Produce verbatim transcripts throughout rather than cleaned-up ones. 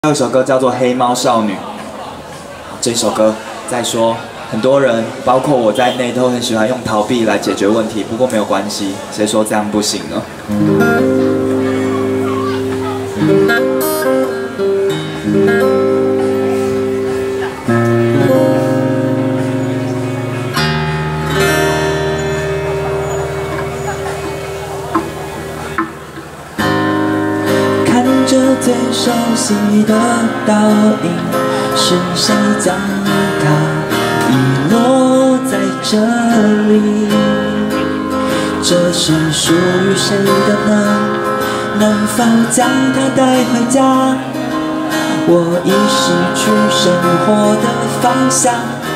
还有一首歌叫做《黑猫少女》，这首歌在说很多人，包括我在内，都很喜欢用逃避来解决问题。不过没有关系，谁说这样不行呢？看着最熟悉的倒影，是谁将它遗落在这里？这是属于谁的呢？能否将它带回家？我已失去生活的方向。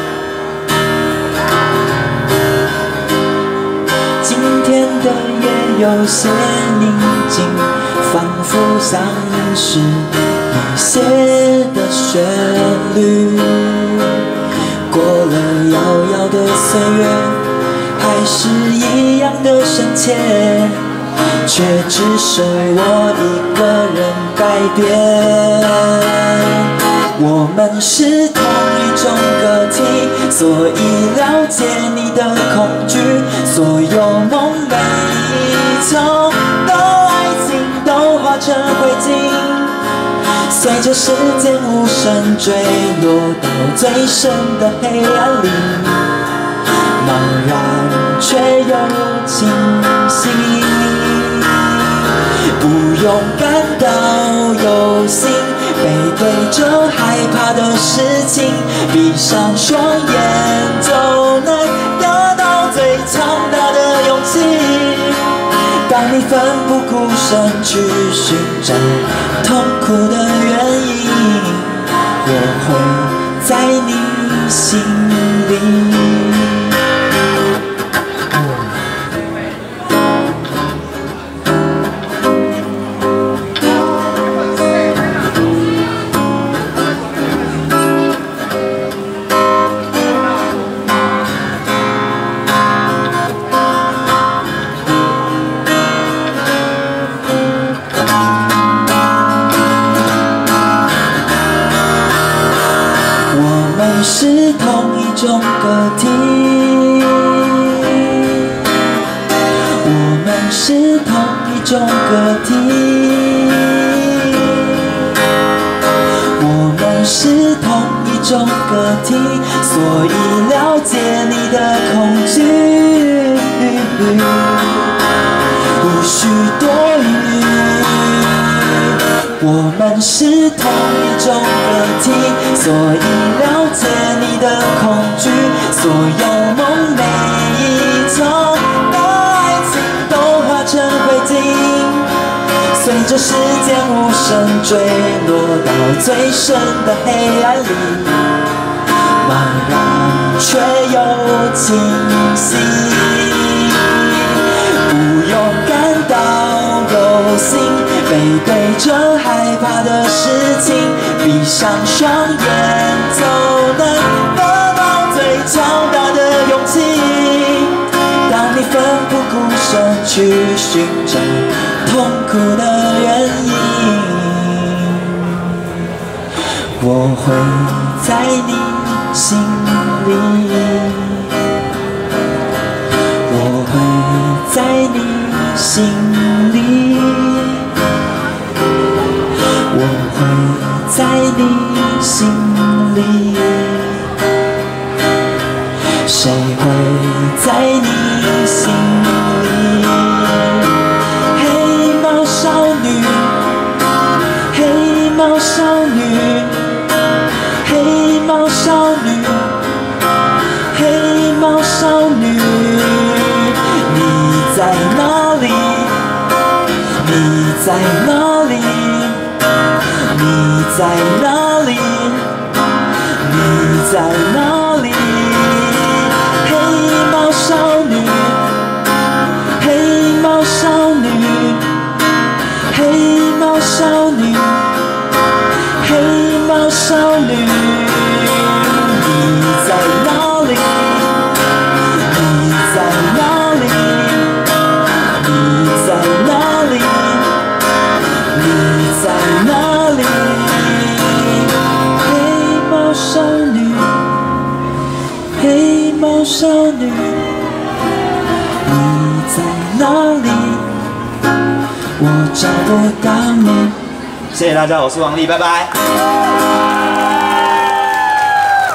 今天的夜有些宁静，仿佛像是你写的旋律。过了遥遥的岁月，还是一样的深切，却只剩我一个人改变。我们是同一种个体，所以了解你的恐惧。所有梦寐以求的爱情都化成灰烬，随着时间无声坠落到最深的黑暗里，茫然却又清晰。不用感到忧心，背对着害怕的事情，闭上双眼就能得到最强大的勇气。当你奋不顾身去寻找痛苦的原因，我会在你心里。是同一种个体，我们是同一种个体，我们是同一种个体，所以了解你的恐惧，无需多余。我们是同一种个体，所以了解你的恐惧。所有梦寐以求的爱情都化成灰烬，随着时间无声坠落到最深的黑暗里，茫然却又清晰。不用感到忧心，背对着害怕的事情，闭上双眼就能得到最强大的勇气。当你奋不顾身去寻找痛苦的原因，我会在你心里，我会在你心里，我会在你心里，谁会在你心里？黑猫少女，黑猫少女，黑猫少女，黑猫少女，你在哪里？你在哪里？你在哪里？你在哪里？黑猫少女，黑猫少女，黑猫少女，黑猫少女，你在哪里？你在哪里？你在哪里？你在哪里？ 少女，你在哪里？我找不到你。谢谢大家，我是王力，拜拜。